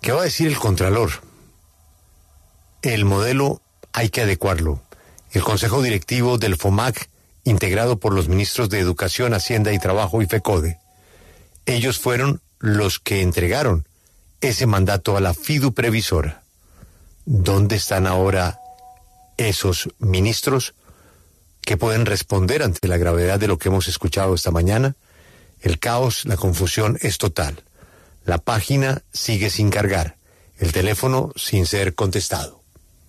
¿Qué va a decir el Contralor? El modelo hay que adecuarlo. El Consejo Directivo del FOMAC, integrado por los ministros de Educación, Hacienda y Trabajo y FECODE, ellos fueron los que entregaron ese mandato a la fiduprevisora. ¿Dónde están ahora esos ministros que pueden responder ante la gravedad de lo que hemos escuchado esta mañana? El caos, la confusión es total. La página sigue sin cargar, el teléfono sin ser contestado.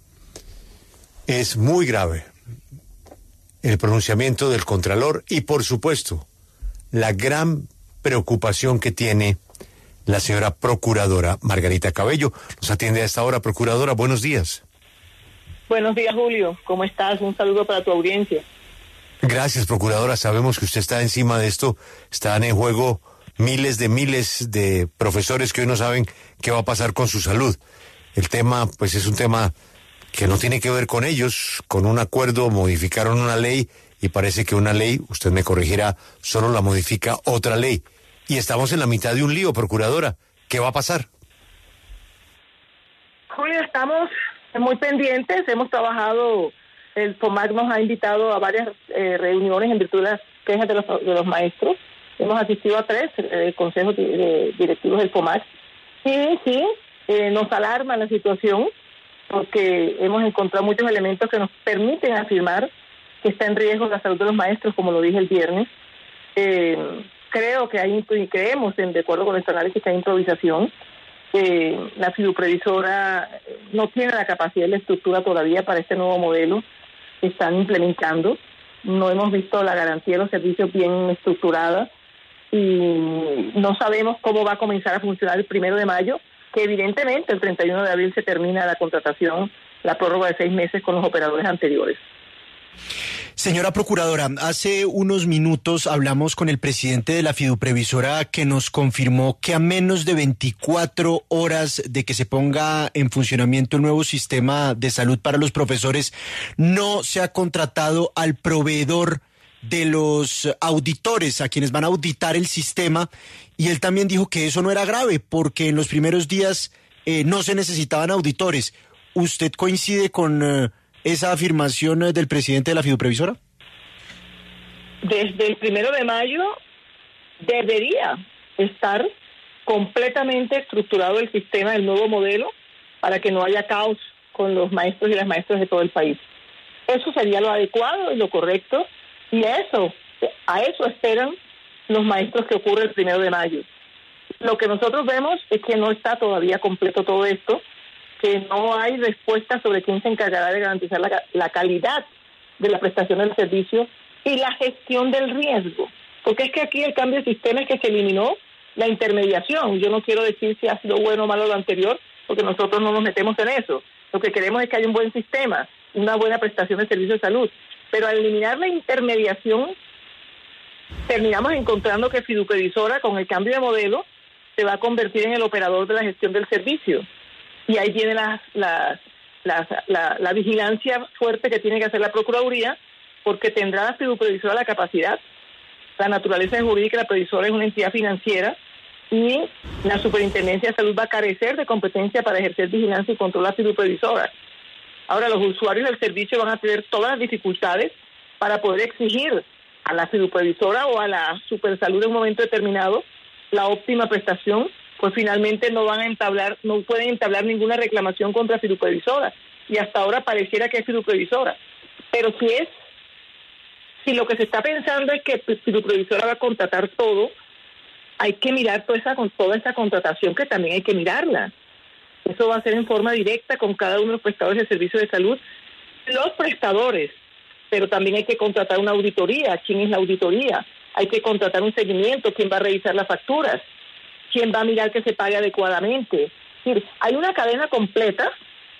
Es muy grave el pronunciamiento del Contralor y, por supuesto, la gran preocupación que tiene la señora Procuradora Margarita Cabello. Nos atiende a esta hora, Procuradora. Buenos días. Buenos días, Julio. ¿Cómo estás? Un saludo para tu audiencia. Gracias, Procuradora. Sabemos que usted está encima de esto. Están en juego miles de profesores que hoy no saben qué va a pasar con su salud. El tema, pues, es un tema que no tiene que ver con ellos. Con un acuerdo modificaron una ley y parece que una ley, usted me corregirá, solo la modifica otra ley. Y estamos en la mitad de un lío, Procuradora. ¿Qué va a pasar? Julio, estamos muy pendientes. Hemos trabajado, el FOMAC nos ha invitado a varias reuniones en virtud de las quejas de los maestros. Hemos asistido a 3 consejos directivos del FOMAC. Y sí, nos alarma la situación porque hemos encontrado muchos elementos que nos permiten afirmar que está en riesgo la salud de los maestros, como lo dije el viernes. Creo que creemos, de acuerdo con nuestro análisis, que hay improvisación. La fiduprevisora no tiene la capacidad y la estructura todavía para este nuevo modelo que están implementando. No hemos visto la garantía de los servicios bien estructurada y no sabemos cómo va a comenzar a funcionar el 1 de mayo, que evidentemente el 31 de abril se termina la contratación, la prórroga de 6 meses con los operadores anteriores. Señora Procuradora, hace unos minutos hablamos con el presidente de la fiduprevisora que nos confirmó que a menos de 24 horas de que se ponga en funcionamiento el nuevo sistema de salud para los profesores, no se ha contratado al proveedor de los auditores, a quienes van a auditar el sistema, y él también dijo que eso no era grave porque en los primeros días no se necesitaban auditores. ¿Usted coincide con esa afirmación del presidente de la fiduprevisora? Desde el 1 de mayo debería estar completamente estructurado el sistema del nuevo modelo para que no haya caos con los maestros y las maestras de todo el país. Eso sería lo adecuado y lo correcto, y a eso esperan los maestros que ocurre el 1 de mayo. Lo que nosotros vemos es que no está todavía completo todo esto, que no hay respuesta sobre quién se encargará de garantizar la calidad de la prestación del servicio y la gestión del riesgo. Porque es que aquí el cambio de sistema es que se eliminó la intermediación. Yo no quiero decir si ha sido bueno o malo lo anterior, porque nosotros no nos metemos en eso. Lo que queremos es que haya un buen sistema, una buena prestación de servicio de salud. Pero al eliminar la intermediación, terminamos encontrando que fiduprevisora, con el cambio de modelo, se va a convertir en el operador de la gestión del servicio. Y ahí viene la vigilancia fuerte que tiene que hacer la Procuraduría, porque tendrá la fiduprevisora la capacidad, la naturaleza jurídica. La previsora es una entidad financiera y la Superintendencia de Salud va a carecer de competencia para ejercer vigilancia y control a la fiduprevisora. Ahora, los usuarios del servicio van a tener todas las dificultades para poder exigir a la fiduprevisora o a la Supersalud en un momento determinado la óptima prestación, pues finalmente no pueden entablar ninguna reclamación contra fiduprevisora, y hasta ahora pareciera que es fiduprevisora. Pero si lo que se está pensando es que fiduprevisora va a contratar todo, hay que mirar toda esa contratación, que también hay que mirarla. Eso va a ser en forma directa con cada uno de los prestadores de servicios de salud, los prestadores, pero también hay que contratar una auditoría. ¿Quién es la auditoría? Hay que contratar un seguimiento. ¿Quién va a revisar las facturas? ¿Quién va a mirar que se pague adecuadamente? Es decir, hay una cadena completa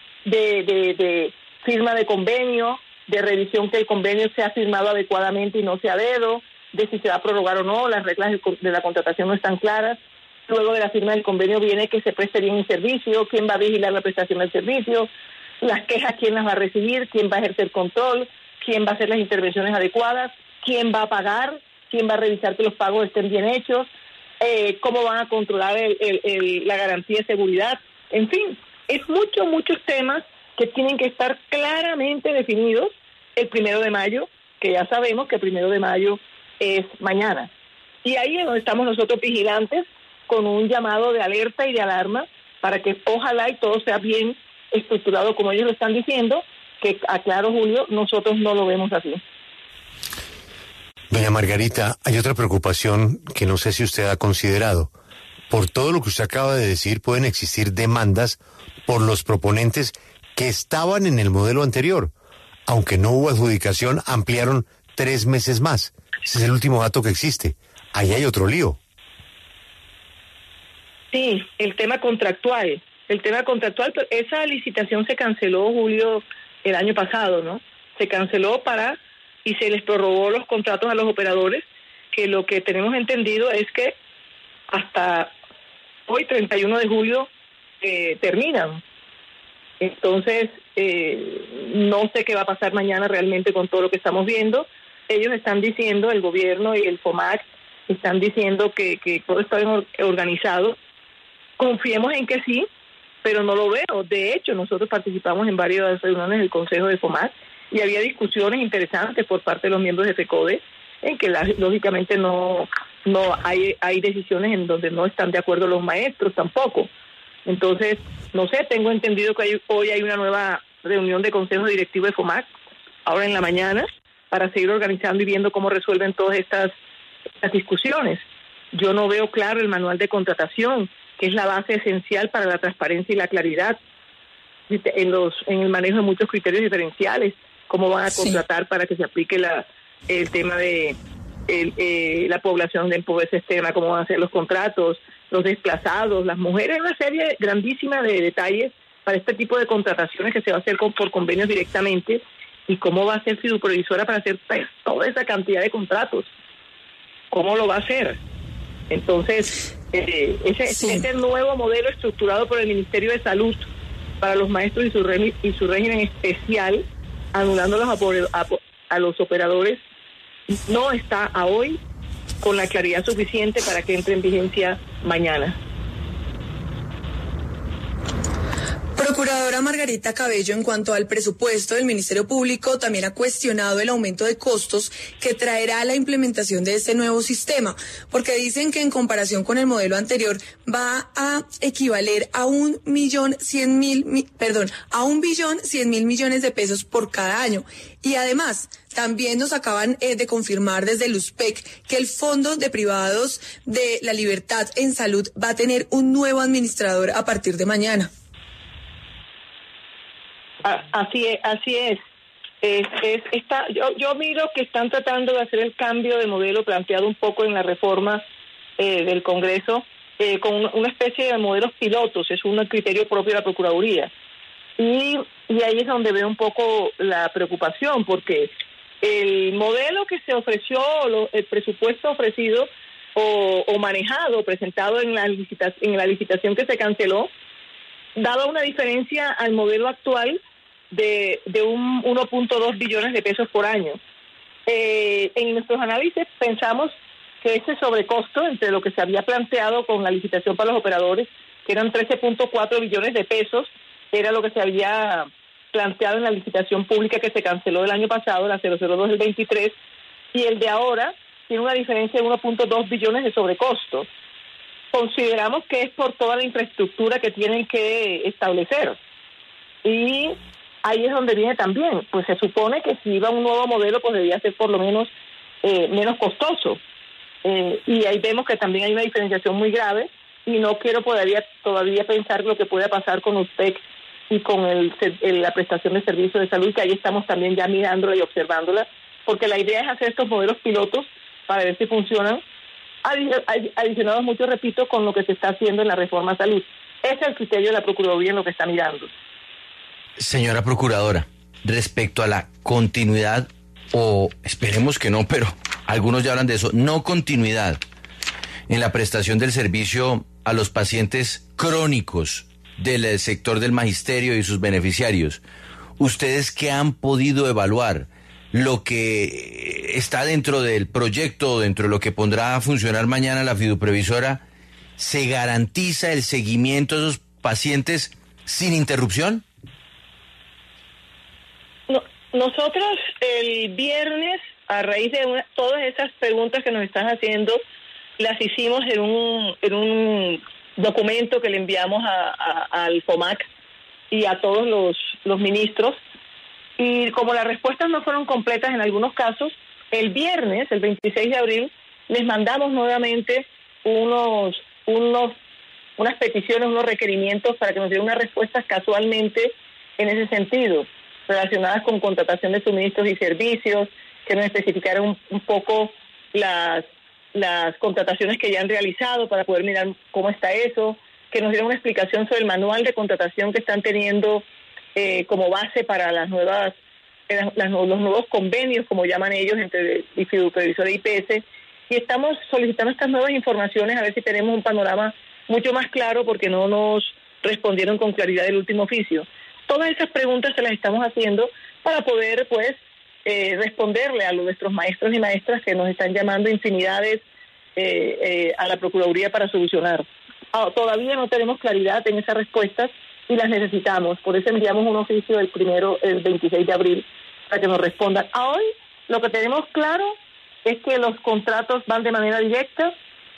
de firma de convenio, de revisión que el convenio sea firmado adecuadamente y no sea a dedo, de si se va a prorrogar o no. Las reglas de la contratación no están claras. Luego de la firma del convenio viene que se preste bien el servicio, quién va a vigilar la prestación del servicio, las quejas, quién las va a recibir, quién va a ejercer control, quién va a hacer las intervenciones adecuadas, quién va a pagar, quién va a revisar que los pagos estén bien hechos, cómo van a controlar la garantía de seguridad. En fin, es muchos temas que tienen que estar claramente definidos el 1 de mayo, que ya sabemos que el 1 de mayo es mañana. Y ahí es donde estamos nosotros vigilantes, con un llamado de alerta y de alarma para que ojalá y todo sea bien estructurado como ellos lo están diciendo, que aclaro, Julio, nosotros no lo vemos así. Doña Margarita, hay otra preocupación que no sé si usted ha considerado. Por todo lo que usted acaba de decir, pueden existir demandas por los proponentes que estaban en el modelo anterior. Aunque no hubo adjudicación, ampliaron 3 meses más. Ese es el último dato que existe. Ahí hay otro lío. Sí, el tema contractual, pero esa licitación se canceló, Julio, el año pasado, ¿no? Se canceló y se les prorrogó los contratos a los operadores, que lo que tenemos entendido es que hasta hoy, 31 de julio, terminan. Entonces, no sé qué va a pasar mañana realmente con todo lo que estamos viendo. Ellos están diciendo, el gobierno y el FOMAC están diciendo que todo está bien organizado. Confiemos en que sí, pero no lo veo. De hecho, nosotros participamos en varias reuniones del Consejo de FOMAC y había discusiones interesantes por parte de los miembros de FECODE en que lógicamente no hay decisiones en donde no están de acuerdo los maestros tampoco. Entonces, no sé, tengo entendido que hoy hay una nueva reunión de Consejo Directivo de FOMAC, ahora en la mañana, para seguir organizando y viendo cómo resuelven todas estas discusiones. Yo no veo claro el manual de contratación, que es la base esencial para la transparencia y la claridad en el manejo de muchos criterios diferenciales, cómo van a contratar para que se aplique el tema de la población de pobreza extrema, cómo van a ser los contratos, los desplazados, las mujeres, una serie grandísima de detalles para este tipo de contrataciones que se va a hacer por convenios directamente, y cómo va a ser Fiduprovisora para hacer toda esa cantidad de contratos, cómo lo va a hacer. Entonces, ese nuevo modelo estructurado por el Ministerio de Salud para los maestros y su régimen especial, anulándolos a los operadores, no está a hoy con la claridad suficiente para que entre en vigencia mañana. Procuradora Margarita Cabello, en cuanto al presupuesto del Ministerio Público, también ha cuestionado el aumento de costos que traerá la implementación de este nuevo sistema, porque dicen que en comparación con el modelo anterior va a equivaler a 1.100.000 millones de pesos por cada año. Y además, también nos acaban de confirmar desde el USPEC que el Fondo de Privados de la Libertad en Salud va a tener un nuevo administrador a partir de mañana. Así es. Yo miro que están tratando de hacer el cambio de modelo planteado un poco en la reforma del Congreso, con una especie de modelos pilotos. Es un criterio propio de la Procuraduría. Y ahí es donde veo un poco la preocupación, porque el modelo que se ofreció, el presupuesto ofrecido o manejado, presentado en la licitación que se canceló, daba una diferencia al modelo actual de un 1.2 billones de pesos por año. En nuestros análisis pensamos que ese sobrecosto entre lo que se había planteado con la licitación para los operadores, que eran 13.4 billones de pesos, era lo que se había planteado en la licitación pública que se canceló el año pasado, la 002 del 23, y el de ahora tiene una diferencia de 1.2 billones de sobrecosto. Consideramos que es por toda la infraestructura que tienen que establecer. Y ahí es donde viene también, pues se supone que si iba un nuevo modelo, pues debía ser por lo menos menos costoso. Y ahí vemos que también hay una diferenciación muy grave, y no quiero todavía pensar lo que pueda pasar con USPEC y con la prestación de servicios de salud, que ahí estamos también ya mirándola y observándola, porque la idea es hacer estos modelos pilotos para ver si funcionan, adicionados mucho, repito, con lo que se está haciendo en la reforma a salud. Ese es el criterio de la Procuraduría en lo que está mirando. Señora Procuradora, respecto a la continuidad, o esperemos que no, pero algunos ya hablan de eso, no continuidad en la prestación del servicio a los pacientes crónicos del sector del magisterio y sus beneficiarios, ¿ustedes qué han podido evaluar? Lo que está dentro del proyecto, dentro de lo que pondrá a funcionar mañana la Fiduprevisora, ¿se garantiza el seguimiento de esos pacientes sin interrupción? Nosotros el viernes, a raíz de todas esas preguntas que nos están haciendo, las hicimos en un documento que le enviamos al FOMAC y a todos los ministros. Y como las respuestas no fueron completas en algunos casos, el viernes, el 26 de abril, les mandamos nuevamente unas peticiones, unos requerimientos para que nos dieran unas respuestas casualmente en ese sentido, relacionadas con contratación de suministros y servicios, que nos especificaran un poco las contrataciones que ya han realizado para poder mirar cómo está eso, que nos dieran una explicación sobre el manual de contratación que están teniendo como base para los nuevos convenios, como llaman ellos, entre Fiduprevisora y IPS, y estamos solicitando estas nuevas informaciones a ver si tenemos un panorama mucho más claro, porque no nos respondieron con claridad del último oficio. Todas esas preguntas se las estamos haciendo para poder, pues, responderle a nuestros maestros y maestras que nos están llamando infinidades a la Procuraduría para solucionar. Todavía no tenemos claridad en esas respuestas y las necesitamos. Por eso enviamos un oficio el 26 de abril para que nos respondan. A hoy lo que tenemos claro es que los contratos van de manera directa,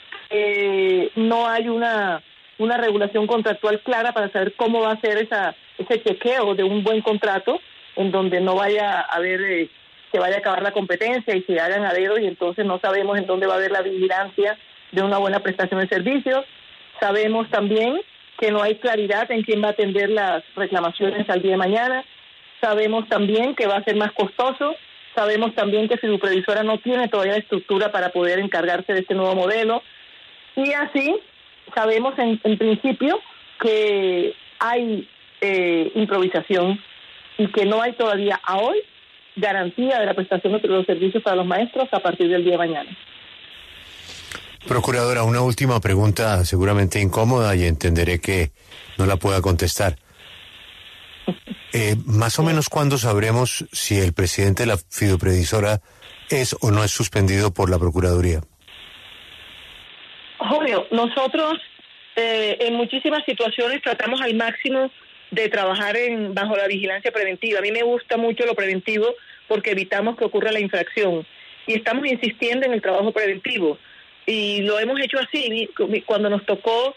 no hay una regulación contractual clara para saber cómo va a ser ese chequeo de un buen contrato, en donde no vaya a haber, se vaya a acabar la competencia y se hagan a dedo, y entonces no sabemos en dónde va a haber la vigilancia de una buena prestación de servicios. Sabemos también que no hay claridad en quién va a atender las reclamaciones al día de mañana. Sabemos también que va a ser más costoso. Sabemos también que Fiduprevisora no tiene todavía la estructura para poder encargarse de este nuevo modelo. Y así sabemos en principio que hay improvisación y que no hay todavía a hoy garantía de la prestación de los servicios para los maestros a partir del día de mañana. Procuradora, una última pregunta seguramente incómoda y entenderé que no la pueda contestar. Más o menos, ¿cuándo sabremos si el presidente de la Fiduprevisora es o no es suspendido por la Procuraduría? Julio, nosotros en muchísimas situaciones tratamos al máximo de trabajar bajo la vigilancia preventiva. A mí me gusta mucho lo preventivo porque evitamos que ocurra la infracción y estamos insistiendo en el trabajo preventivo. Y lo hemos hecho así. Cuando nos tocó,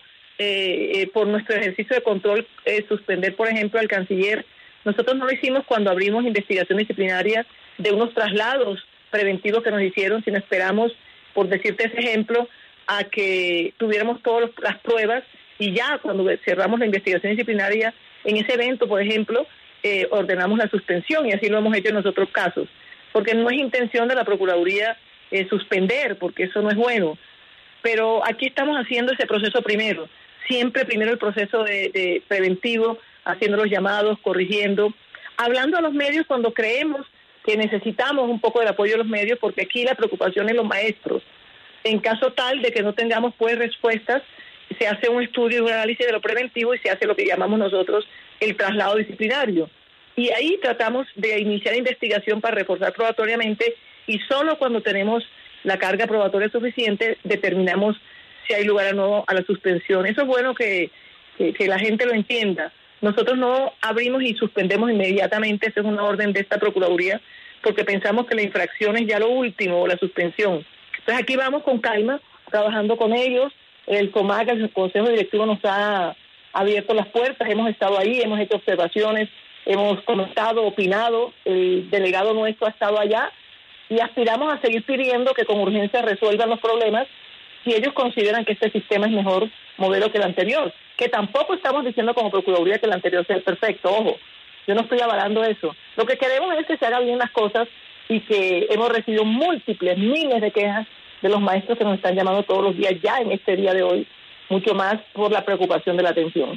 por nuestro ejercicio de control, suspender, por ejemplo, al canciller, nosotros no lo hicimos cuando abrimos investigación disciplinaria de unos traslados preventivos que nos hicieron, sino esperamos, por decirte ese ejemplo, a que tuviéramos todas las pruebas, y ya cuando cerramos la investigación disciplinaria, en ese evento, por ejemplo, ordenamos la suspensión, y así lo hemos hecho en nosotros casos, porque no es intención de la Procuraduría suspender, porque eso no es bueno. Pero aquí estamos haciendo ese proceso primero, siempre primero el proceso de preventivo, haciendo los llamados, corrigiendo, hablando a los medios cuando creemos que necesitamos un poco del apoyo de los medios, porque aquí la preocupación es los maestros. En caso tal de que no tengamos pues respuestas, se hace un estudio y un análisis de lo preventivo y se hace lo que llamamos nosotros el traslado disciplinario. Y ahí tratamos de iniciar investigación para reforzar probatoriamente, y solo cuando tenemos la carga probatoria suficiente determinamos si hay lugar o no a la suspensión. Eso es bueno que la gente lo entienda. Nosotros no abrimos y suspendemos inmediatamente, esa es una orden de esta Procuraduría, porque pensamos que la infracción es ya lo último, o la suspensión. Entonces aquí vamos con calma, trabajando con ellos. El FOMAC, el Consejo Directivo, nos ha abierto las puertas, hemos estado ahí, hemos hecho observaciones, hemos comentado, opinado, el delegado nuestro ha estado allá, y aspiramos a seguir pidiendo que con urgencia resuelvan los problemas si ellos consideran que este sistema es mejor modelo que el anterior, que tampoco estamos diciendo como Procuraduría que el anterior sea el perfecto, ojo, yo no estoy avalando eso. Lo que queremos es que se hagan bien las cosas, y que hemos recibido múltiples, miles de quejas de los maestros que nos están llamando todos los días, ya en este día de hoy, mucho más por la preocupación de la atención.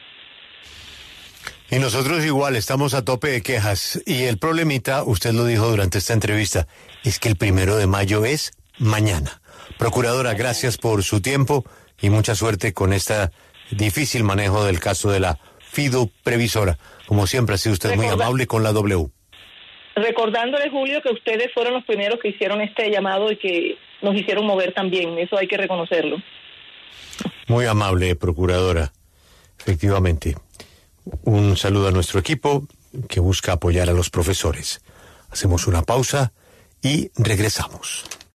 Y nosotros igual estamos a tope de quejas, y el problemita, usted lo dijo durante esta entrevista, es que el 1 de mayo es mañana. Procuradora, gracias por su tiempo y mucha suerte con este difícil manejo del caso de la Fiduprevisora. Como siempre ha sido usted muy amable con la W. Recordándole, Julio, que ustedes fueron los primeros que hicieron este llamado y que nos hicieron mover también, eso hay que reconocerlo. Muy amable, Procuradora. Efectivamente. Un saludo a nuestro equipo que busca apoyar a los profesores. Hacemos una pausa y regresamos.